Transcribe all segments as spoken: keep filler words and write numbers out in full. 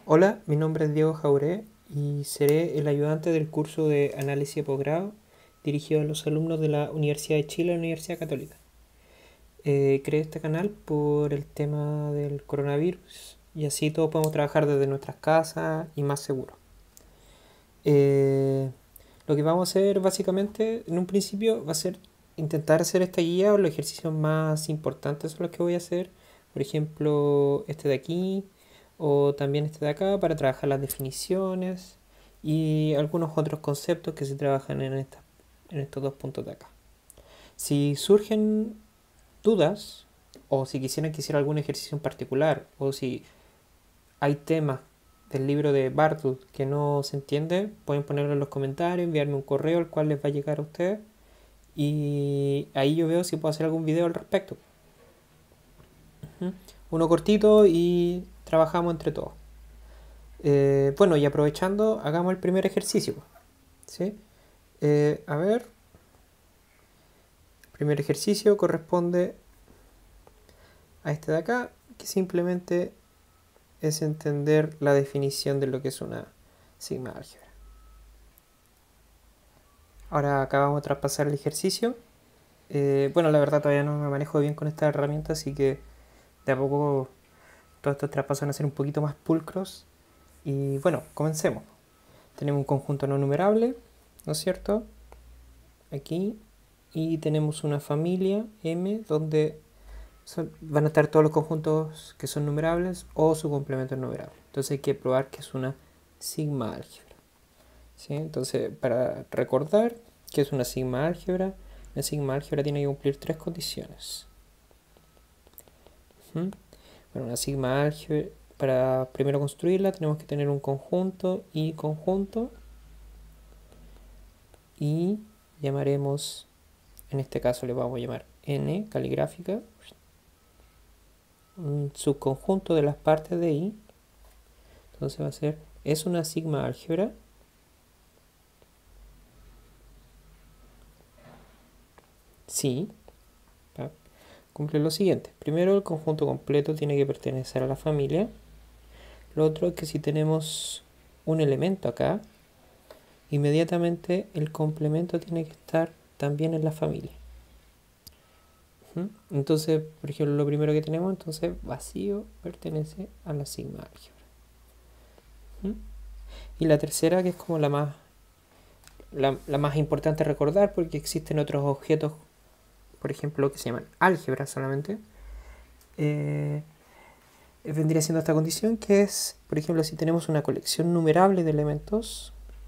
Hola, mi nombre es Diego Jauré y seré el ayudante del curso de análisis de posgrado dirigido a los alumnos de la Universidad de Chile y la Universidad Católica. Eh, creé este canal por el tema del coronavirus y así todos podemos trabajar desde nuestras casas y más seguro. Eh, lo que vamos a hacer básicamente en un principio va a ser intentar hacer esta guía o los ejercicios más importantes son los que voy a hacer. Por ejemplo, este de aquí o también este de acá para trabajar las definiciones y algunos otros conceptos que se trabajan en, esta, en estos dos puntos de acá. Si surgen dudas o si quisieran que hiciera algún ejercicio en particular o si hay temas del libro de Bartlett que no se entiende, pueden ponerlo en los comentarios, enviarme un correo al cual les va a llegar a ustedes y ahí yo veo si puedo hacer algún video al respecto. Uh-huh. Uno cortito y trabajamos entre todos. Eh, bueno, y aprovechando, hagamos el primer ejercicio. ¿Sí? Eh, a ver. El primer ejercicio corresponde a este de acá, que simplemente es entender la definición de lo que es una sigma álgebra. Ahora acá vamos a traspasar el ejercicio. Eh, bueno, la verdad todavía no me manejo bien con esta herramienta, así que de a poco todos estos traspasos van a ser un poquito más pulcros. Y bueno, comencemos. Tenemos un conjunto no numerable, ¿no es cierto? Aquí. Y tenemos una familia M donde son, van a estar todos los conjuntos que son numerables o su complemento es numerable. Entonces hay que probar que es una sigma álgebra. ¿Sí? Entonces, para recordar que es una sigma álgebra, una sigma álgebra tiene que cumplir tres condiciones. ¿Mm? Bueno, una sigma álgebra, para primero construirla tenemos que tener un conjunto y conjunto y llamaremos, en este caso le vamos a llamar n caligráfica, un subconjunto de las partes de i. Entonces va a ser, es una sigma álgebra si cumple lo siguiente. Primero, el conjunto completo tiene que pertenecer a la familia. Lo otro es que si tenemos un elemento acá, inmediatamente el complemento tiene que estar también en la familia. Entonces, por ejemplo, lo primero que tenemos, entonces vacío pertenece a la sigma álgebra. Y la tercera, que es como la más, la, la más importante a recordar, porque existen otros objetos, por ejemplo, que se llaman álgebras solamente, eh, vendría siendo esta condición, que es, por ejemplo, si tenemos una colección numerable de elementos,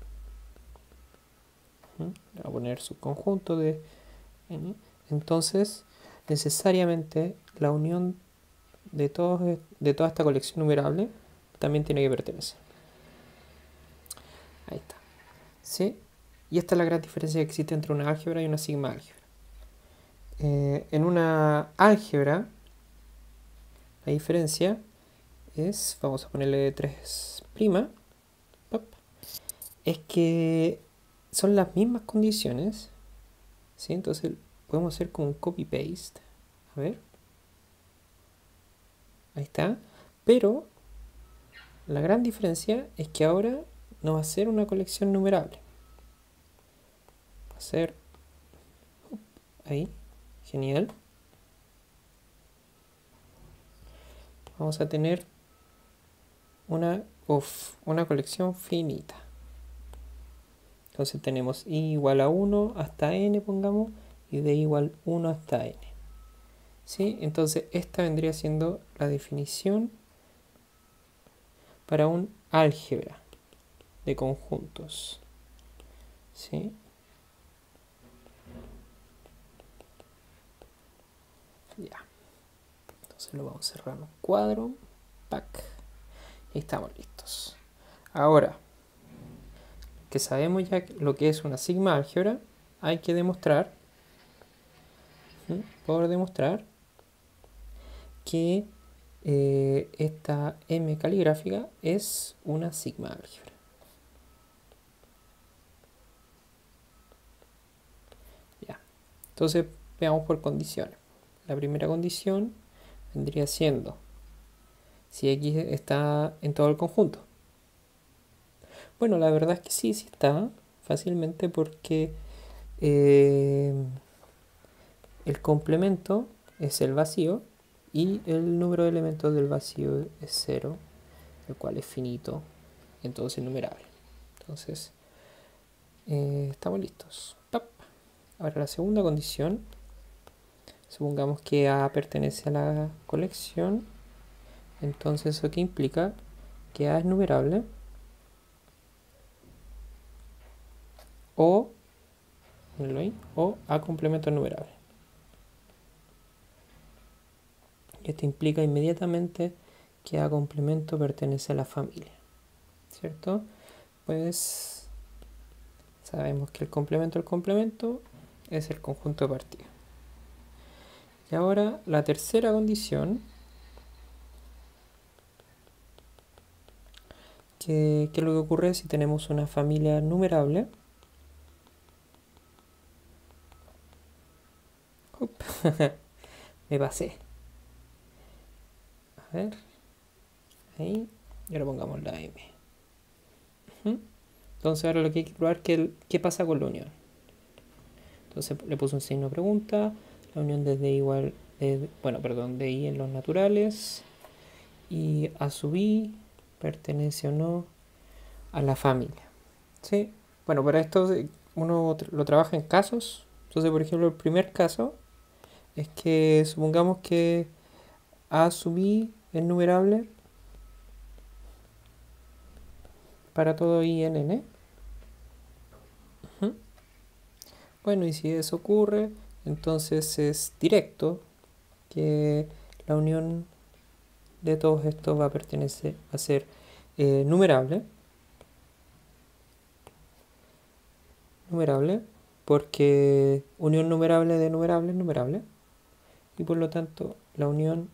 voy a poner subconjunto de n, entonces necesariamente la unión de, todos, de toda esta colección numerable también tiene que pertenecer. Ahí está. ¿Sí? Y esta es la gran diferencia que existe entre una álgebra y una sigma álgebra. Eh, en una álgebra, la diferencia es, vamos a ponerle tres prima, es que son las mismas condiciones, ¿sí? Entonces podemos hacer como un copy-paste, a ver, ahí está, pero la gran diferencia es que ahora no va a ser una colección numerable, va a ser, ahí, genial, vamos a tener una, uf, una colección finita. Entonces tenemos i igual a uno hasta n, pongamos, y de igual uno hasta n. ¿Sí? Entonces esta vendría siendo la definición para un álgebra de conjuntos. ¿Sí? Ya. Entonces lo vamos a cerrar en un cuadro. Pack. Y estamos listos. Ahora, que sabemos ya lo que es una sigma álgebra, hay que demostrar, ¿sí? Por demostrar que eh, esta M caligráfica es una sigma álgebra. Ya. Entonces veamos por condiciones. La primera condición vendría siendo si X está en todo el conjunto. Bueno, la verdad es que sí, sí está fácilmente porque eh, el complemento es el vacío y el número de elementos del vacío es cero, el cual es finito, entonces numerable. Entonces, eh, estamos listos. ¡Pap! Ahora la segunda condición. Supongamos que A pertenece a la colección. Entonces, ¿eso qué implica? Que A es numerable. O, ahí, o A complemento es numerable. Y esto implica inmediatamente que A complemento pertenece a la familia. ¿Cierto? Pues sabemos que el complemento del complemento es el conjunto de partida. Y ahora la tercera condición, que, que es lo que ocurre si tenemos una familia numerable. Me pasé. A ver. Ahí. Y ahora pongamos la M. Uh-huh. Entonces ahora lo que hay que probar es que qué pasa con la unión. Entonces le puse un signo de pregunta. La unión desde igual, de, bueno, perdón, de I en los naturales. Y A sub I pertenece o no a la familia. ¿Sí? Bueno, para esto uno lo trabaja en casos. Entonces, por ejemplo, el primer caso es que supongamos que A sub I es numerable para todo I en N. Uh-huh. Bueno, y si eso ocurre, entonces es directo que la unión de todos estos va a pertenecer, va a ser eh, numerable. Numerable, porque unión numerable de numerable es numerable. Y por lo tanto, la unión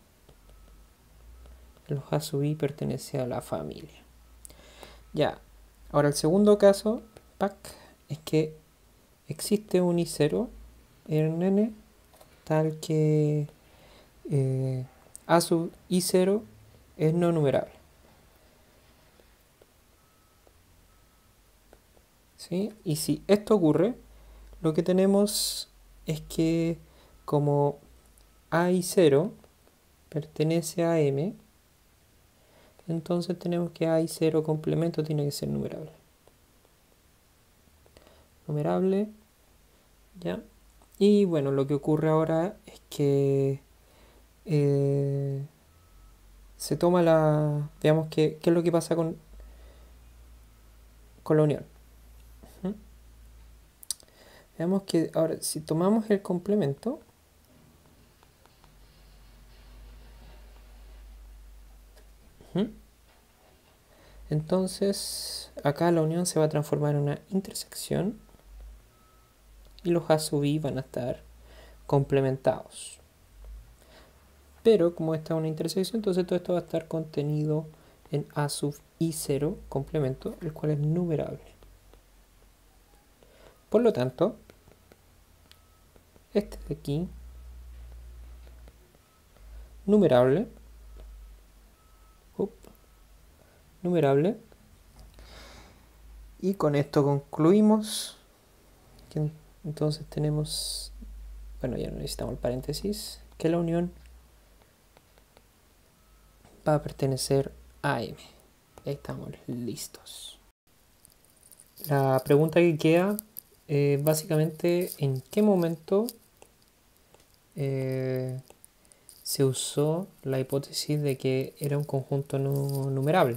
de los A sub I pertenece a la familia. Ya, ahora el segundo caso, pack, es que existe un I cero en N tal que eh, A sub I cero es no numerable. ¿Sí? Y si esto ocurre, lo que tenemos es que como A I cero pertenece a M, entonces tenemos que A I cero complemento tiene que ser numerable. Numerable, ¿ya? Y bueno, lo que ocurre ahora es que eh, se toma la... Veamos qué, qué es lo que pasa con, con la unión. ¿Mm? Veamos que ahora, si tomamos el complemento, ¿Mm? entonces acá la unión se va a transformar en una intersección y los A sub I van a estar complementados. Pero como esta es una intersección, entonces todo esto va a estar contenido en A sub I cero complemento, el cual es numerable. Por lo tanto, este de aquí, numerable, up, numerable, y con esto concluimos que entonces tenemos, bueno, ya no necesitamos el paréntesis, que la unión va a pertenecer a M. Ahí estamos listos. La pregunta que queda es eh, básicamente en qué momento eh, se usó la hipótesis de que era un conjunto no numerable.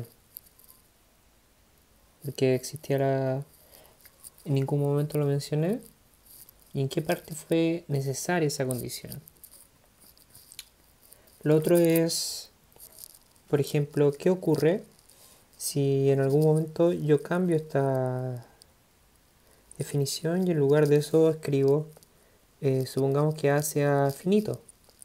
Porque existía la... En ningún momento lo mencioné. ¿Y en qué parte fue necesaria esa condición? Lo otro es, por ejemplo, ¿qué ocurre si en algún momento yo cambio esta definición y en lugar de eso escribo, eh, supongamos que A sea finito?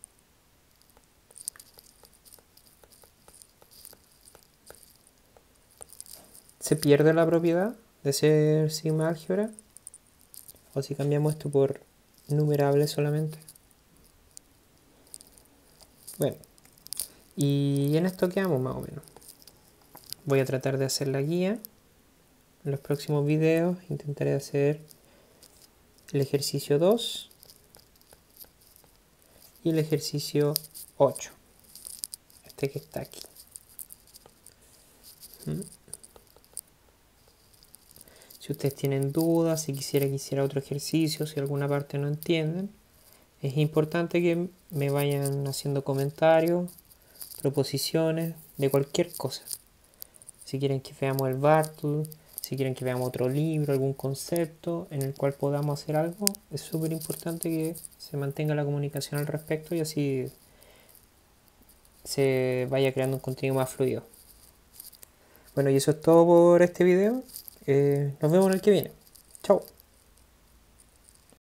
¿Se pierde la propiedad de ser sigma álgebra? ¿O si cambiamos esto por numerable solamente? Bueno, Y en esto quedamos más o menos. Voy a tratar de hacer la guía. En los próximos videos intentaré hacer el ejercicio dos y el ejercicio ocho. Este que está aquí. ¿Mm? Si ustedes tienen dudas, si quisiera que hiciera otro ejercicio, si alguna parte no entienden, es importante que me vayan haciendo comentarios, proposiciones de cualquier cosa. Si quieren que veamos el Bartle, si quieren que veamos otro libro, algún concepto en el cual podamos hacer algo, es súper importante que se mantenga la comunicación al respecto y así se vaya creando un contenido más fluido. Bueno, y eso es todo por este video. Eh, nos vemos en el que viene. Chao.